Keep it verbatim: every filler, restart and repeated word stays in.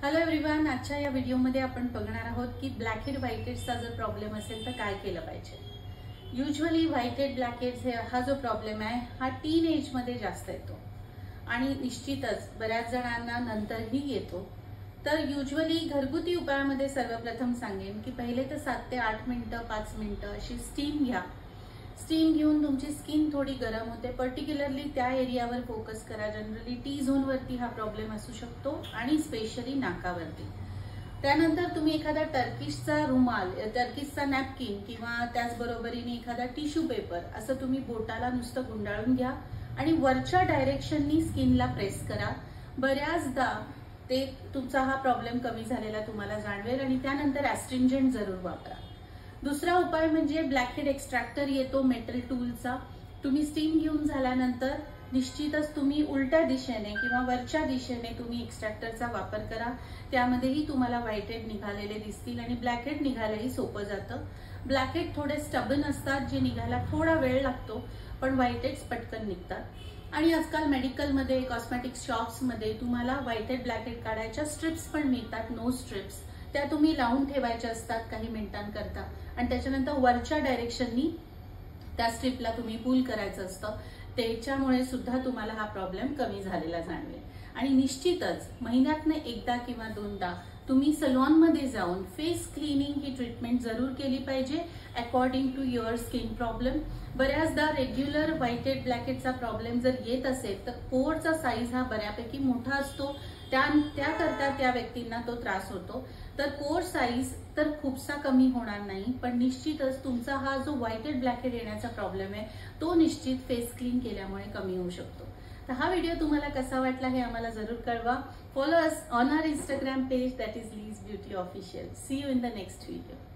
Hello everyone, आजच्या या व्हिडिओमध्ये आपण बघणार आहोत की ब्लॅक हेड व्हाईट हेड्सचा जर प्रॉब्लेम असेल तर काय केलं पाहिजे। Usually white head black heads हा जो प्रॉब्लेम आहे हा टीन एज मध्ये जास्त येतो आणि निश्चितच बऱ्याच जणांना नंतरही येतो। तर युजुअली घरगुती उपायामध्ये सर्वप्रथम सांगेन की पहिले तर सात ते आठ मिनिटं पाच मिनिटं अशी स्टीम घ्या। स्टीम घेऊन तुमची स्किन थोडी गरम होते, पर्टिक्युलरली त्या एरियावर फोकस करा। जनरली टी झोन वरती हा प्रॉब्लेम असू शकतो आणि स्पेशली नाकावरती। त्यानंतर तुम्ही एखादा टर्किशचा रुमाल, टर्किशचा नॅपकिन किंवा त्याचबरोबरीने एखादा टिश्यू पेपर असं तुम्ही बोटाला नुसतं गुंडाळून घ्या आणि वरच्या डायरेक्शननी स्किनला प्रेस करा। बऱ्याचदा ते तुमचा हा प्रॉब्लेम कमी झालेला तुम्हाला जाणवेल आणि त्यानंतर ॲस्ट्रिंजंट जरूर वापरा। दुसरा उपाय म्हणजे ब्लॅक हेड एक्स्ट्रॅक्टर येतो मेटल टूलचा। तुम्ही स्टीम घेऊन झाल्यानंतर निश्चितच तुम्ही उलट्या दिशेने किंवा वरच्या दिशेने तुम्ही एक्स्ट्रॅक्टरचा वापर करा। त्यामध्येही तुम्हाला व्हाईट हेड निघालेले दिसतील आणि ब्लॅक हेड निघायलाही सोपं जातं। ब्लॅक हेड थोडे स्टबन असतात जे निघायला थोडा वेळ लागतो, पण व्हाईट हेड्स पटकन निघतात। आणि आजकाल मेडिकलमध्ये, कॉस्मेटिक्स शॉप्समध्ये तुम्हाला व्हाईट हेड ब्लॅक हेड काढायच्या स्ट्रिप्स पण मिळतात, नो स्ट्रिप्स। त्या तुम्ही लावून ठेवायच्या असतात काही मिनिटांकरता आणि त्याच्यानंतर वरच्या डायरेक्शननी त्या स्ट्रिपला तुम्ही पुल करायचं असतं। त्याच्यामुळे सुद्धा तुम्हाला हा प्रॉब्लेम कमी झालेला जाणवेल। आणि निश्चितच महिन्यातनं एकदा किंवा दोनदा तुम्ही सलॉनमध्ये जाऊन फेस क्लिनिंग ही ट्रीटमेंट जरूर केली पाहिजे according to your skin problem. बऱ्याचदा रेग्युलर व्हाईट हेड ब्लॅक हेडचा प्रॉब्लेम जर येत असेल तर पोरचा साईज हा बऱ्यापैकी मोठा असतो, त्या त्याकरता त्या व्यक्तींना तो त्रास होतो। तर पोर साईज तर खूपसा कमी होणार नाही, पण निश्चितच तुमचा हा जो व्हाईट हेड ब्लॅक हेड येण्याचा प्रॉब्लेम आहे तो निश्चित फेस क्लीन केल्यामुळे कमी होऊ शकतो। तर हा व्हिडिओ तुम्हाला कसा वाटला हे आम्हाला जरूर कळवा। Follow us on our Instagram page, that is Lee's beauty official. See you in the next video.